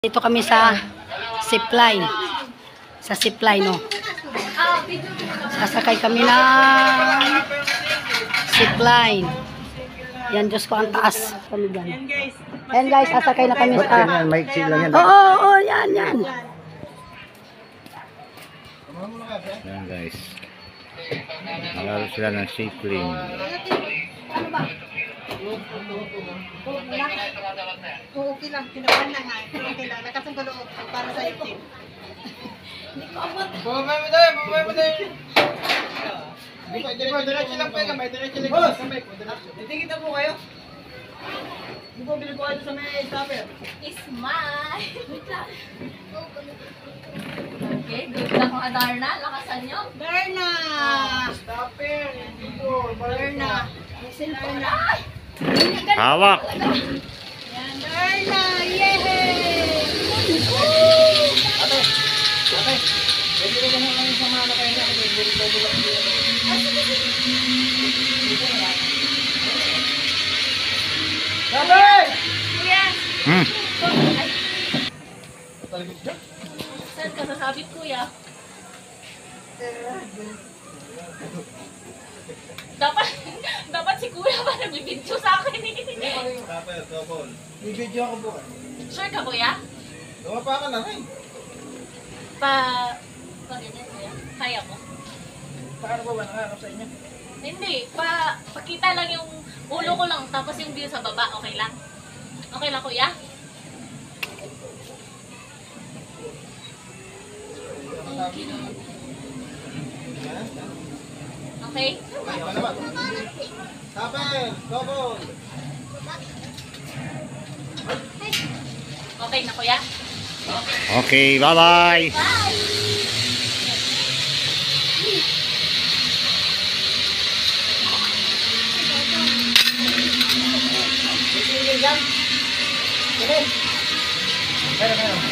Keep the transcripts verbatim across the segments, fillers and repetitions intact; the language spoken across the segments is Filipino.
Dito kami sa zipline. Sa zipline, no. Sasakay kami ng zipline. Yan, Diyos ko, ang taas. Kami dyan. Yan, guys, sasakay na kami sa... Oo, oo, oo, yan, yan. Yan, guys. Nalaro sila ng zipline. Oo, okay lang. Kinabahan na nga. Okay lang. Nakasang kaloob para sa itin. Bumabay mo tayo, bumabay mo tayo. Diretso lang po yung kamay, diretso lang po yung kamay po. Titigita po kayo. Hindi po, bilhin po kayo sa may stopper. Smile! Okay, good lang mga Darna. Lakasan nyo. Darna! Stopper, hindi po. Darna! Darna! Hawak! Yan, Darna! Yay! Ate, ate. Pwede rin naman kami sa mga kayo na. Pwede rin tayo lang dito. Ate! Kuya! Hmm. Saan ka sasabit, kuya? Dapat, dapat si kuya pa nagbibidyo sa akin eh. May video ako bukas. Sure ka, kuya? Gawa pa ka na rin. Pa... Pa ganyan, kuya? Kaya mo? Paano ba ba nangarap sa inyo? Hindi, pa... Pakita lang yung ulo ko lang, tapos yung view sa baba, okay lang? Okay lang, kuya? Okay lang. Okay? Okay, palabat. Stopper, double. Okay na, kuya? Okay, bye-bye! Meron, meron.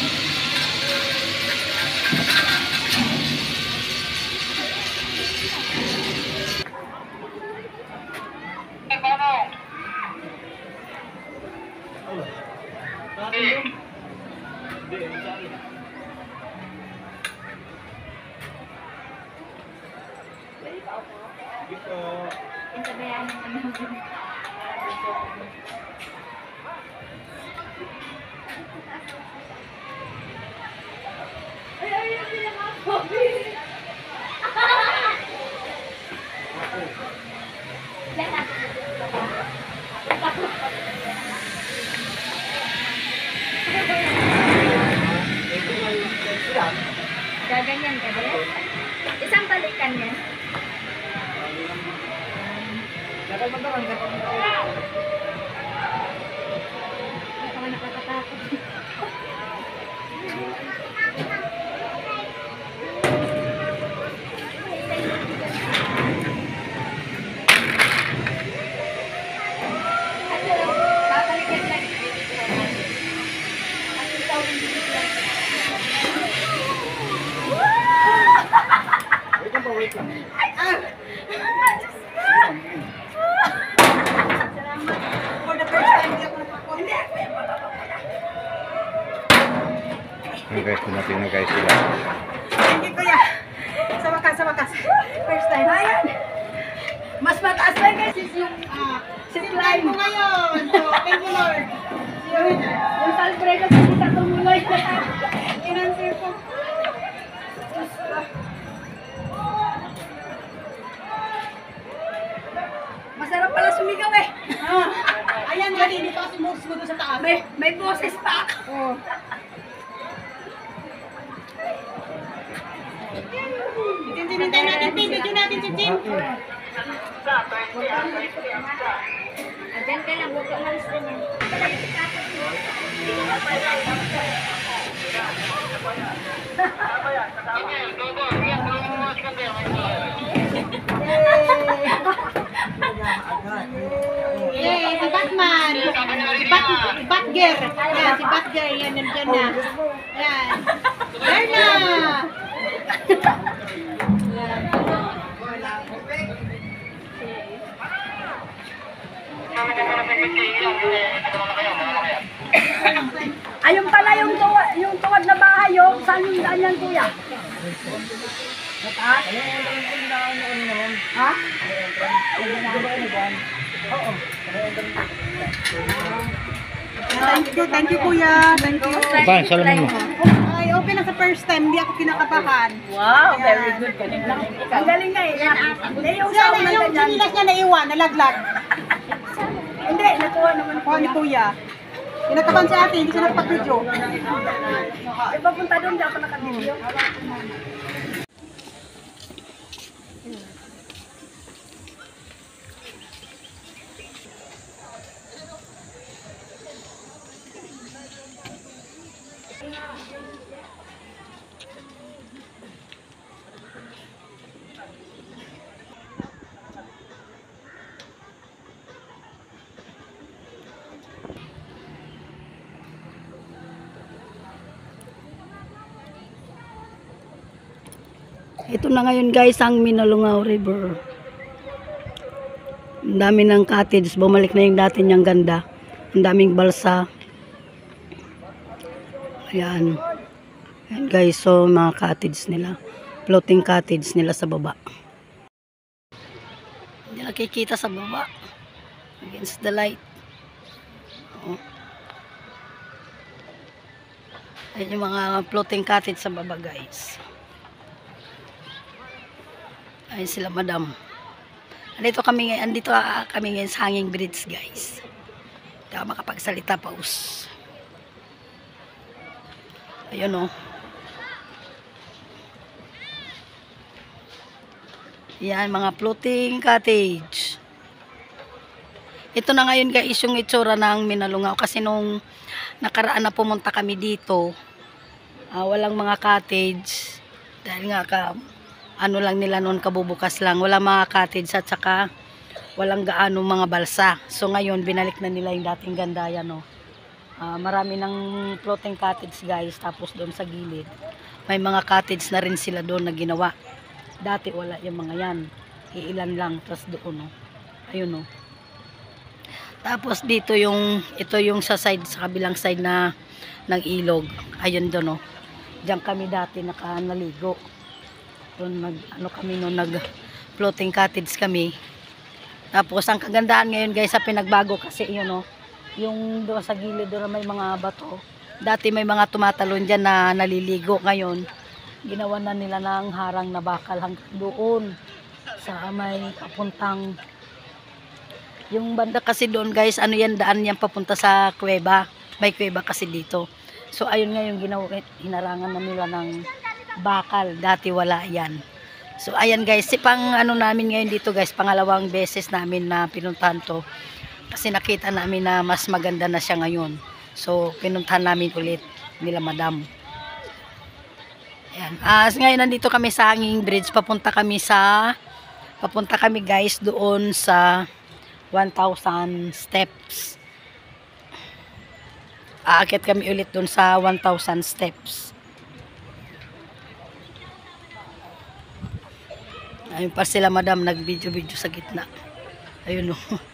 Gaganyan ka ba? Isang balikan yan. Dapat magkaroon ka. Hindi ka nakakatakot. Wait lang po, wait lang. For the first time, hindi ako napakot. Yung guys, tumating na guys sila. Thank you, kuya. Sa wakas, sa wakas. First time. Ayan. Mas mataas lang, guys, is yung Ah, zipline. ko ngayon. So, thank you, Lord. Yung, yung salpreda sa kita tumuloy. Inanswer ko. Masarap pala sumigaw eh. Ah, ayan, gani. Dito kasi moves mo doon sa taas. May, may boses pa ako. Oh. Itintinintay natin, Tim. Video natin si Tim. Adyan ka lang, huwag ka umalis din yan. Yay, si Batman. Bat, Batger. Yan, si Batger. Yan, nandyan na. Yan. Darna! Yan. Ayun pala yung tuwad, yung tuwad na bahay, yung saan yung daan yan, kuya? Mataas? Ha? Oo. Thank you, thank you kuya. Thank you. Ba, salamin mo. Ay, okay na sa first time. Hindi ako kinakabahan. Wow, very good. Ang galing na eh. Hindi yung Yan, sa unang yung ganyan. sinilas niya naiwan, nalaglag. Hindi, nakuha naman Kuha ni kuya. Kinakabahan si ate, hindi siya nagpag-video. Eh, papunta doon, di ako nakabidyo. Ito na ngayon guys ang Minalungaw River. Ang dami ng cottage. Bumalik na yung dati niyang ganda. Ang daming balsa. Ayan. Ayan guys. So mga cottage nila. Floating cottage nila sa baba. Hindi nakikita sa baba. Against the light. Oh. Ayan yung mga floating cottage sa baba guys. Ayun sila madam. Andito kami ngayon, andito uh, kami ngayon sa hanging bridge guys. Hindi ako makapagsalita pa us. Ayun o. Oh. Yan mga floating cottage. Ito na ngayon guys yung itsura ng Minalungaw. Kasi nung nakaraan na pumunta kami dito, uh, walang mga cottage. Dahil nga ka... ano lang nila noon, kabubukas lang, wala mga cottage at saka walang gaano mga balsa. So ngayon binalik na nila yung dating ganda yan, no. Uh, marami ng floating cottage guys, tapos doon sa gilid may mga cottage na rin sila doon na ginawa. Dati wala yung mga yan, iilan lang, tapos doon, no. Ayun, no. Tapos dito yung ito yung sa side, sa kabilang side na ng ilog, ayun doon, no. Diyan kami dati nakanaligo. Nag, ano kami no, nag floating cottage kami. Tapos ang kagandahan ngayon guys sa pinagbago kasi yun no, yung doon sa gilid doon may mga bato. Dati may mga tumatalon dyan na naliligo. Ngayon ginawa na nila ng harang na bakal hanggang doon sa may kapuntang yung banda kasi doon guys, ano yan, daan yan papunta sa kuweba. May kuweba kasi dito. So ayun nga yung ginawa, hinarangan na nila ng bakal, dati wala yan. So ayan guys, si pang ano namin ngayon dito guys, pangalawang beses namin na pinuntahan to kasi nakita namin na mas maganda na siya ngayon. So pinuntahan namin ulit nila madam. Ayan, as ngayon nandito kami sa hanging bridge, papunta kami sa papunta kami guys doon sa one thousand steps. Aakyat kami ulit doon sa one thousand steps. Ayun pa sila madam, nag-video-video sa gitna. Ayun o.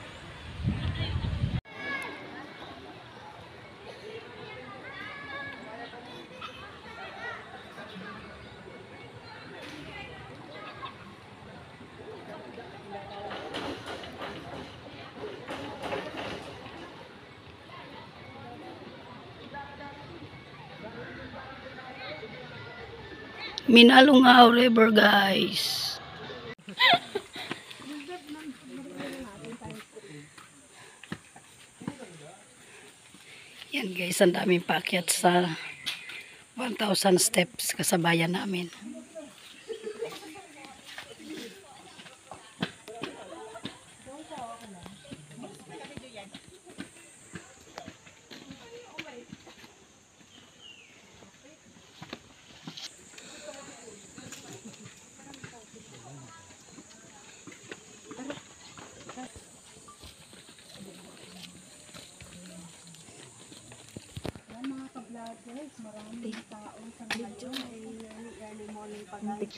Minalungaw River guys. Yan guys, ang daming paakyat sa one thousand steps kasabayan namin. Maraming tao sa medyo ay early morning pa guys.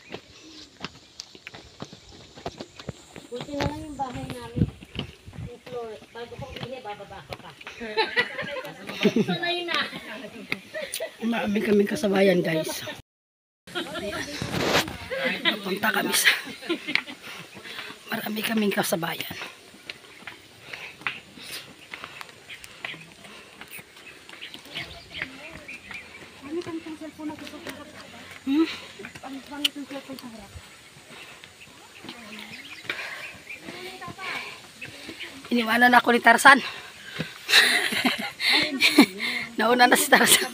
Buti na lang yung bahay namin. Ito floor. Bago kong ihi, bababa ko ka. Sanay na. Marami kaming kasabayan, guys. Punta kami sa... Marami kaming kasabayan. Hmm? Iniwanan ako ni Tarzan. Nauna na si Tarzan.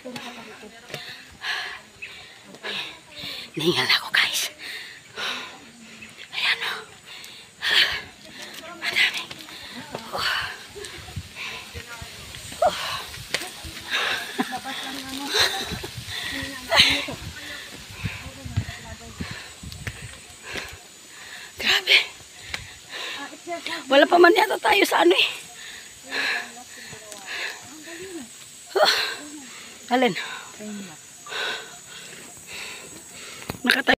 Ningal ako, guys. Ayan o. Madami. Oh. Oh. Grabe. Wala pa man yata tayo sa ano eh. Oh. Alin? Nakatayo.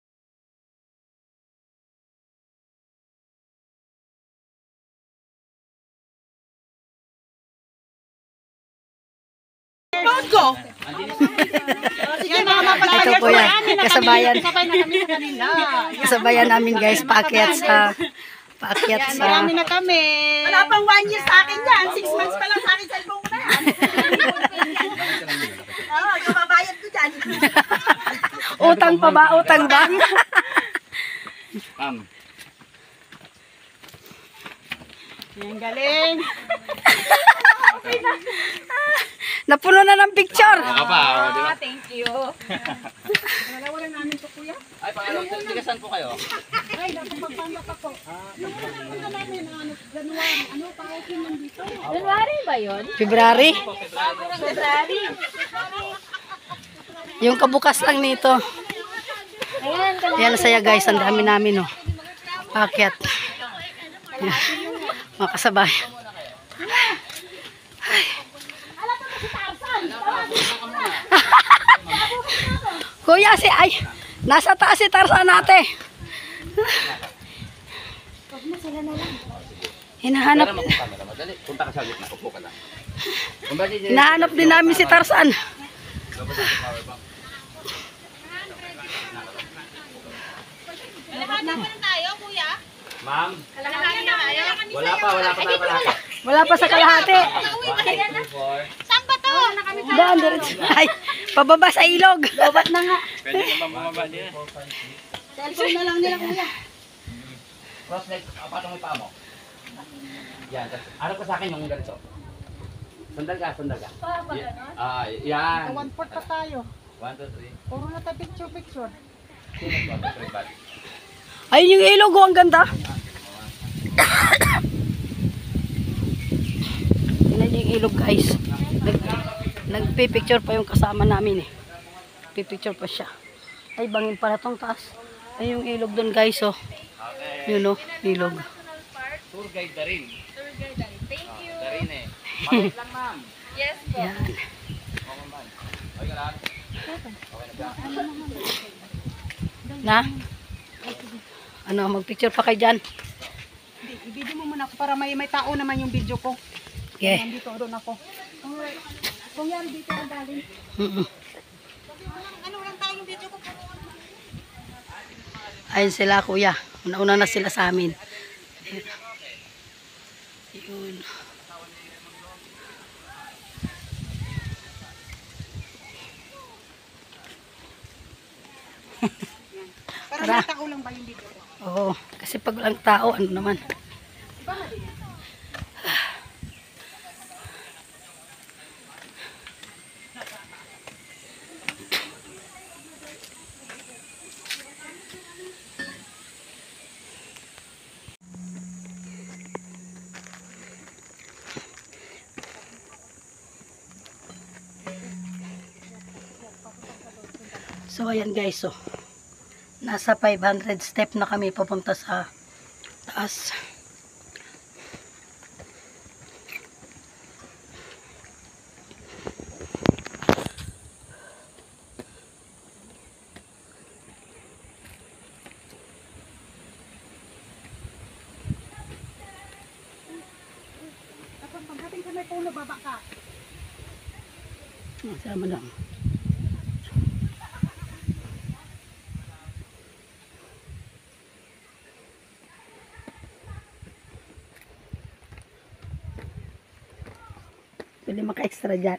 Go! Yan mga mapalaya. Ito po yan. Kasabayan. Sabay na kami sa kanila. Kasabayan namin, guys, paakyat sa paakyat Yan, sa marami na kami. Wala pang one year sa akin yan. Six months pa lang sa akin cellphone ko na yan. Oo, yung babayad ko dyan. utang pa ba? Utang ba? Ma'am. Yan, galing. Napuno na ng picture. Baka pa, oh, di ba? Thank you. Wala namin to, kuya. Ay, pangalawang tigasan po kayo. Ay, dapat magpandak ako. Yung una namin, ano, January, ano, pa-open nandito. January ba yun? February. February. Yung kabukas lang nito. Ayan, kalahati. Yan saya, guys. Ang dami namin, oh. Paakyat. Yan. Mga kasabay. Kuya, si ay nasa taas si Tarzan ate. Hinahanap Madali, punta ka sa gitna, upo ka lang. hinahanap din namin si Tarzan. Kalahati pa tayo, kuya. Ma'am, Kalahati na tayo. wala pa, wala pa tayo palaki. Wala pa sa kalahati. Saan ba to? Doon, diretso. Ay, pababa sa ilog. Lobat na nga. Pwede ka ba bumaba din? Cellphone na lang nila, kuya. Cross leg, patong yung paa mo. Yan, tas- harap ka sa akin yung ganito. Sandal ka, sandal ka. Yan. Ah, yan. One fourth pa tayo. One, two, three. Puro na tayo picture-picture. Sino ba? Three, bali. Ayun yung ilog, oh, ang ganda. Tingnan yung ilog, guys. Nag, nagpipicture pa yung kasama namin eh. Pipicture pa siya. Ay, bangin pala tong taas. Ay, yung ilog doon, guys, oh. Yun, oh, ilog. Tour guide na rin. Tour guide na rin. Thank you. Na rin eh. Bakit lang, ma'am? Yes po. Yan. Oo, ma'am. Okay ka lang? Okay na ba? Na? Ano, magpicture pa kayo dyan. Hindi, i-video mo muna ako para may may tao naman yung video ko. Okay. Nandito doon ako. Kung, kung yan, dito ang galing. Mm-mm. Ano lang tayong video ko? Ayun sila, kuya. Una-una na sila sa amin. Yun. Para Tara. may tao lang ba yung video ko? Oo, kasi pag walang tao, ano naman. So ayan guys, so nasa five hundred step na kami papunta sa taas. baba ka. Ah, sama lang. Pwede maka-extra dyan.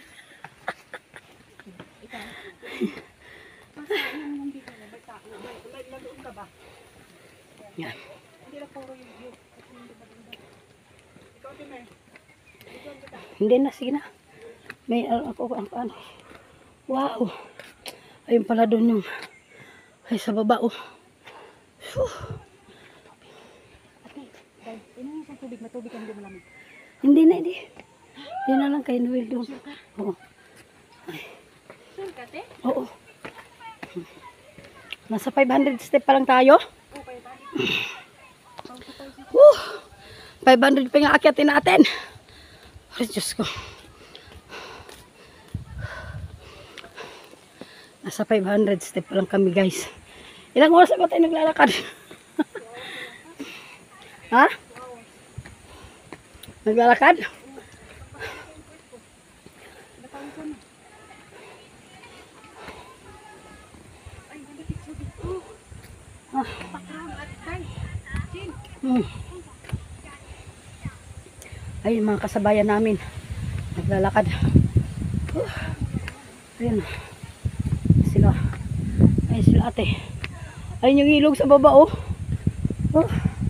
Yan. Hindi na, sige na. May ano ako ang ano. Wow. Ayun pala doon yung ay sa baba oh. Whew. Tubig, matubig ka, hindi malamig. Hindi na, hindi. Hindi na lang kay Noel doon. Oo. Ay. Sure ka, te? Oo. Nasa five hundred step pa lang tayo. Woo! five hundred pa nga akyatin natin. Ay, Diyos ko. Nasa five hundred step pa lang kami, guys. Ilang oras na ba tayo naglalakad? Ha? Naglalakad? Ah. Hmm. Ayun mga kasabayan namin naglalakad. Uh. Ayun sila. Ayun sila ate. Ayun yung ilog sa baba oh. Oh.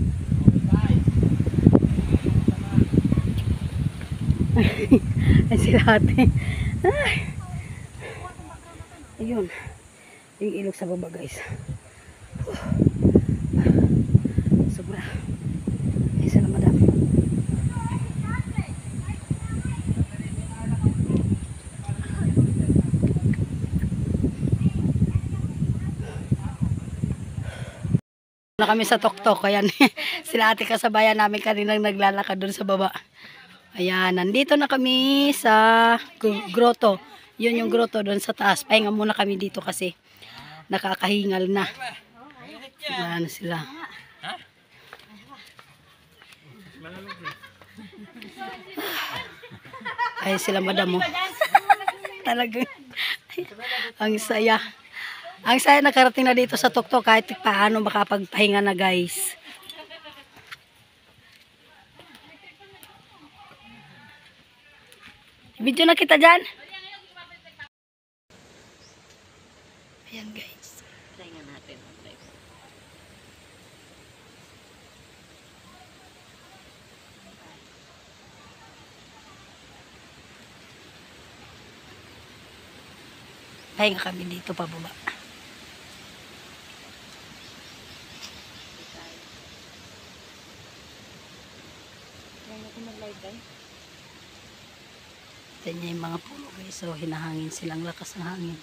Ayun sila ate. Ay. Ayun yung ilog sa baba guys. Sobra. Ay, sana madami. Na kami sa tuktok. Ayan. Sila ate kasabayan namin kaninang naglalakad doon sa baba. Ayan. Nandito na kami sa grotto. Yun yung grotto doon sa taas. Pahinga muna kami dito kasi nakakahingal na. Ayan sila. Ay sila madam mo. Talagang ang saya. Ang saya nakarating na dito sa tuktok kahit paano makapagpahinga na guys. Video na kita dyan. Ayan guys. Try nga natin. Pahinga kami dito pababa. Ito niya yung mga puno guys. So hinahangin silang lakas ng hangin.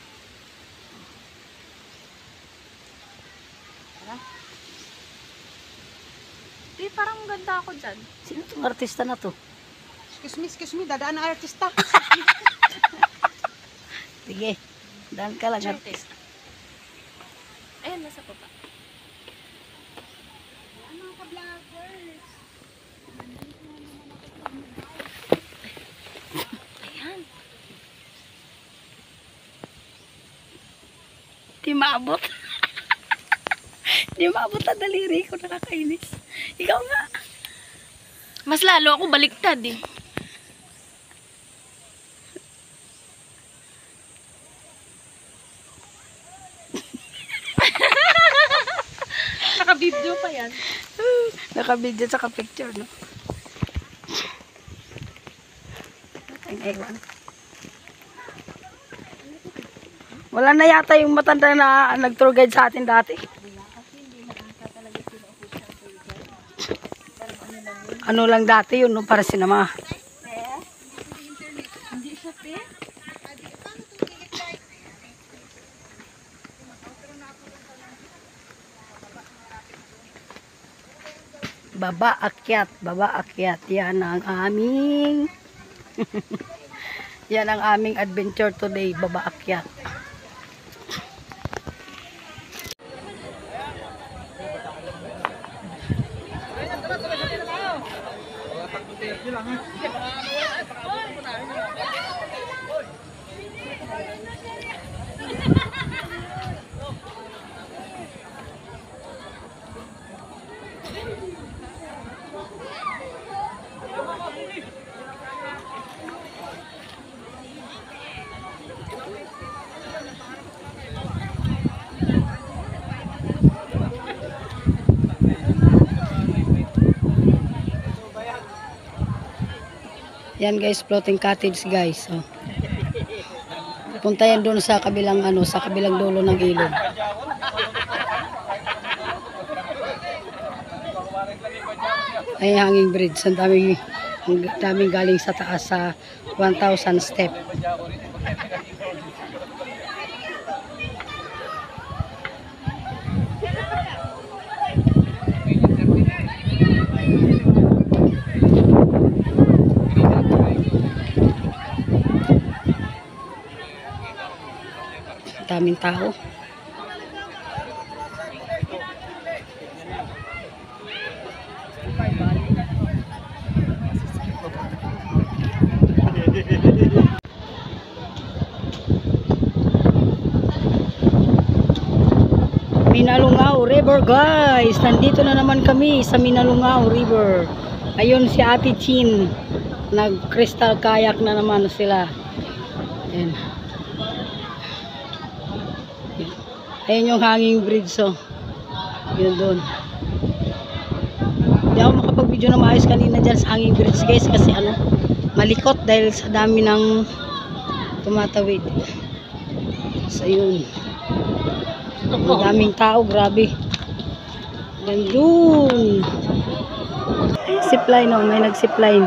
Di, parang ganda ako dyan. Sino itong artista na to? Excuse me, excuse me, dadaan na artista. Sige, daan ka lang. Artist. Ayan, nasa baba. Ano ka vloggers? Ayan. Di maabot. Di maabot ang daliri ko, nakakainis. Ikaw nga. Mas lalo ako baliktad eh. Naka-video pa yan. Naka-video sa ka-picture, no? Ang ewan. Wala na yata yung matanda na nag-tour guide sa atin dati. Ano lang dati yun, no? Para sinama. Hindi siya pe. Baba akyat, baba akyat. Yan ang aming yan ang aming adventure today, baba akyat. Yan guys, floating cottage guys. Oh. Punta yan doon sa kabilang ano, sa kabilang dulo ng ilog. Ay hanging bridge, ang daming, ang daming galing sa taas sa one thousand step. Daming tao. Minalungao River guys. Nandito na naman kami sa Minalungao River. Ayun si Ate Chin. Nag-crystal kayak na naman sila. Ayan. Ayan yung hanging bridge, so yun doon. Hindi ako makapag-video na maayos kanina dyan sa hanging bridge guys, kasi ano, malikot dahil sa dami ng tumatawid. So yun, ang daming tao, grabe. Gandun zipline, oh, may nag-zipline.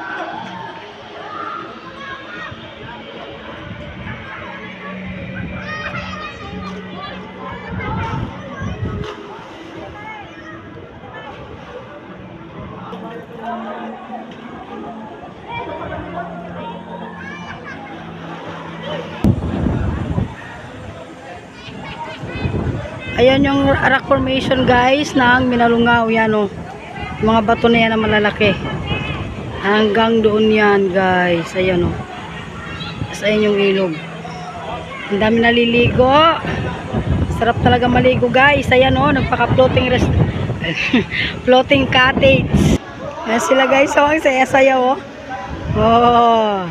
Ayan yung rock formation guys ng Minalungao, yan o. Mga bato na yan na malalaki. Hanggang doon yan guys. Ayan o. Tapos ayan yung ilog. Ang dami naliligo. Sarap talaga maligo guys. Ayan o, nagpaka-floating rest floating cottage. Ayan sila guys o. Ang saya-saya o. Oh.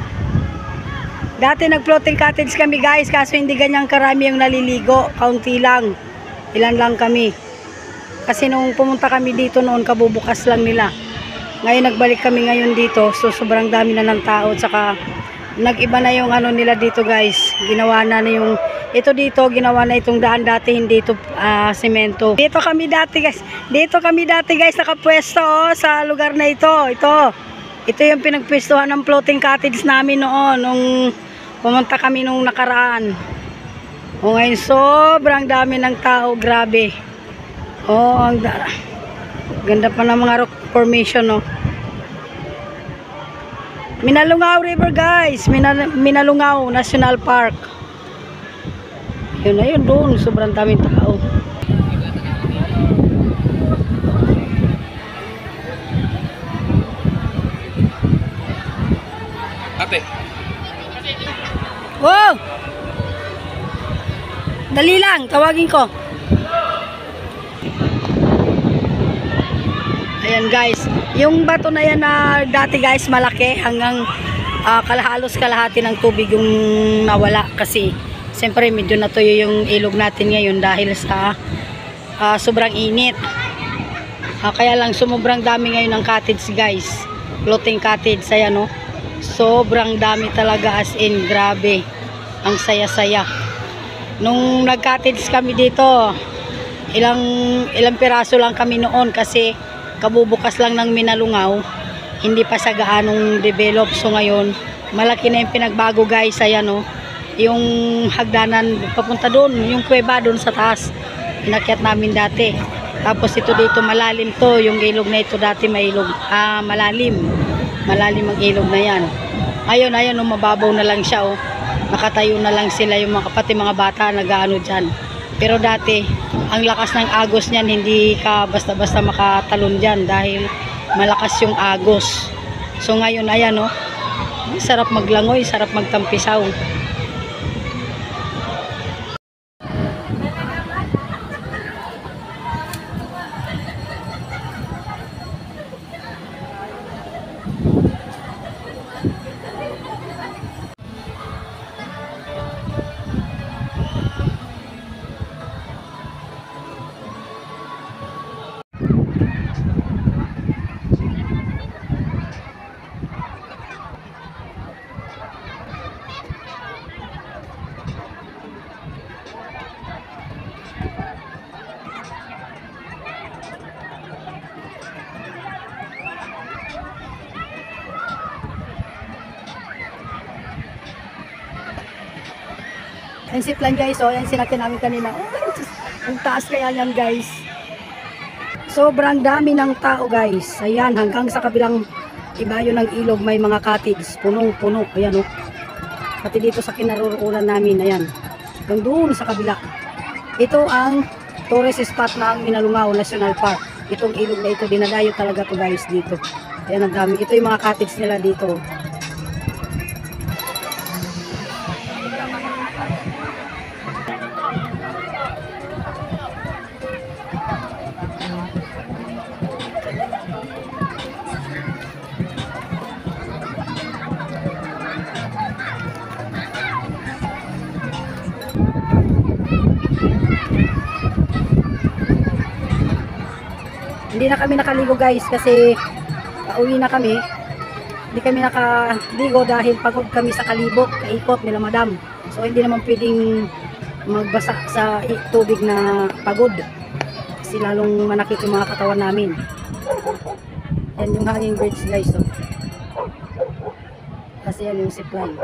Dati nag-floating cottage kami guys, kaso hindi ganyang karami yung naliligo, kaunti lang. Ilan lang kami. Kasi nung pumunta kami dito noon, kabubukas lang nila. Ngayon nagbalik kami ngayon dito, so sobrang dami na ng tao. Tsaka nag-iba na yung ano nila dito guys. Ginawa na na yung, ito dito, ginawa na itong daan dati, hindi ito uh, semento. Dito kami dati guys, dito kami dati guys, nakapwesto oh, sa lugar na ito. Ito, ito yung pinagpwestuhan ng floating cottage namin noon, nung pumunta kami nung nakaraan. O ngayon, sobrang dami ng tao, grabe. O, ang da ganda pa ng mga rock formation, no. Minalungao River, guys. Minal Minalungao National Park. Yun na yun doon, sobrang daming tao. Ate. Wow! Dali lang, tawagin ko. Ayan guys, yung bato na yan na dati guys malaki, hanggang uh, kalahalos kalahati ng tubig yung nawala kasi siyempre medyo natuyo yung ilog natin ngayon dahil sa uh, sobrang init. Uh, kaya lang sumubrang dami ngayon ng cottage guys, floating cottage. Ayan no, sobrang dami talaga, as in grabe, ang saya-saya. Nung nag-cottage kami dito, ilang ilang piraso lang kami noon kasi kabubukas lang ng Minalungao, hindi pa sa gaanong develop. So ngayon malaki na yung pinagbago guys. Ayan o, yung hagdanan papunta doon, yung kuweba doon sa taas, inakyat namin dati. Tapos ito dito malalim to, yung ilog na ito dati may ilog, ah, malalim malalim ang ilog na yan. Ayun, ayun o, mababaw na lang siya o. Nakatayo na lang sila, yung mga pati mga bata nag-aano dyan. Pero dati ang lakas ng agos niyan, hindi ka basta-basta makatalon dyan dahil malakas yung agos. So ngayon, ayan oh. Sarap maglangoy, sarap magtampisaw. Ang zipline guys, oh, yan sinakyan namin kanina. Oh, ang taas kaya yan guys. Sobrang dami ng tao guys. Ayan, hanggang sa kabilang ibayo ng ilog may mga cottage. Punong-puno. Ayan oh. Pati dito sa kinaroroonan namin. Ayan. Hanggang doon sa kabila. Ito ang tourist spot ng Minalungao National Park. Itong ilog na ito, dinadayo talaga to guys dito. Ayan ang dami. Ito yung mga cottage nila dito. Hindi na kami nakaligo guys kasi pauwi na kami. Hindi kami nakaligo dahil pagod kami sa kalibok, kaikot nila madam. So hindi naman pwedeng magbasa sa tubig na pagod. Kasi lalong manakit yung mga katawan namin. Yan yung hanging bridge guys. So. Kasi yan yung zipline.